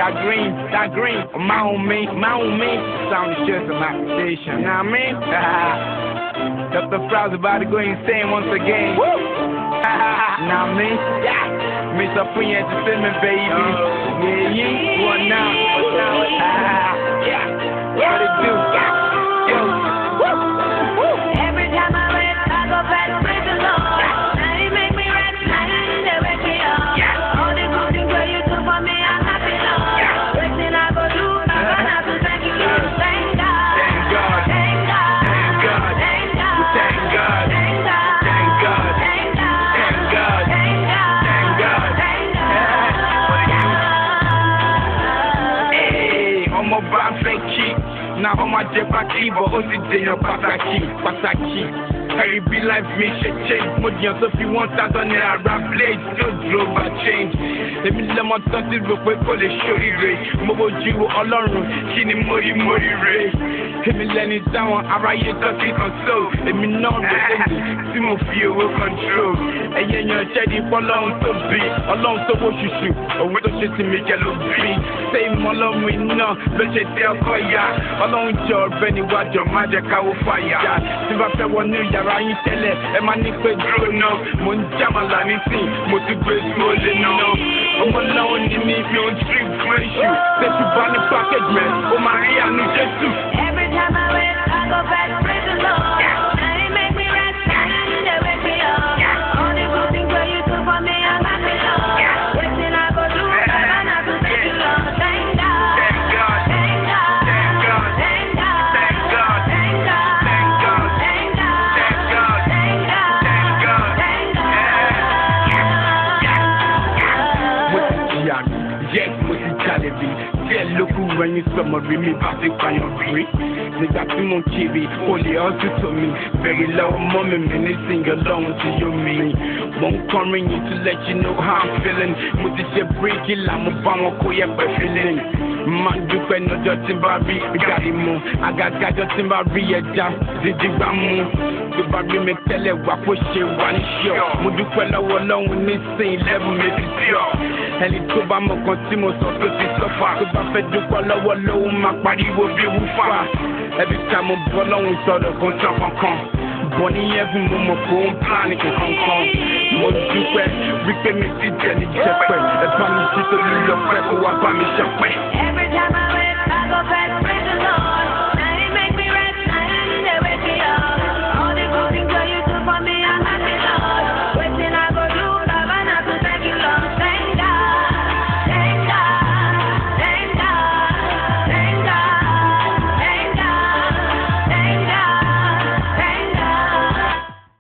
that green, my own me, sound is just an accusation, you know what I mean? Dr. Frow's about to go insane once again. Woo! Now me, yeah, Mr. Free Entertainment, baby. Yeah, what now? Yeah, what it do? Yo, every time I rap, I go back to the Lord. Now you make me rap, now you wake me up. All the good things that you do for me, I'm happy, Lord. Everything I go do, I'm gonna have to thank you, Lord. Thank God, thank God, thank God, thank God, thank God, thank God, thank God, thank God, thank God, thank God, thank God. hey, I'm a bad fake. Now I'm a Jepaki, but only day of Pataki. Carry be life, me shit change. Modian, so if you want that on there, rap blade, still drove a change. Let me let my thoughts real quick for the showy ray. Mobo Jiwo Olorun, Kini Mori Ray. Let me let it down, I write it up in soul. Let me know the ending, Timo feel will control. And then you're steady for long to be, along to what you shoot. Or with the shit to make a look be. Say, Molom, we know, but you tell Koya. Along your Benny, what your magic, I will fire. If I feel one new year, I tell it, and my nick will grow now. Munjamalani, Motu Grace Molino. I'm alone in me, you don't street crazy. Say, you buy the package, man. Oh, Maria, no, just too. Every time I rap, I go back to the Lord. Now you make me rap, now you wake me up. All the good things that you do for me, I'm happy, Lord. Everything I go do, I'm gonna have to thank you, Lord. Thank God, thank God, thank God, thank God, thank God, thank God, thank God, thank God, thank God, thank God, thank God, thank God. Yes, musicality. Yeah, look who when you summary me back to find your free. They got to mon TV, only also to me. Very low moment, and they sing along to you, me. Won't come ring you to let you know how I'm feeling. Mutisha break it, I'm a bomb, koya feeling. Man, you can know just in Barbie, got him. I got just in Barbie, a jump, did you ramu? The Barbie make tell it, what push it, one shot. Mudukwella alone with this thing, level, make it pure. And it's so bad, I'm continue so to see so far. If I fed you for low, my body will be far. Every time I'm alone, so the control from come. Bonnie, every moment, boom, planning to Hong Kong. What you wear, we can make it jelly, Jeffrey. The family, she's a little freckle, what family, Jeffrey.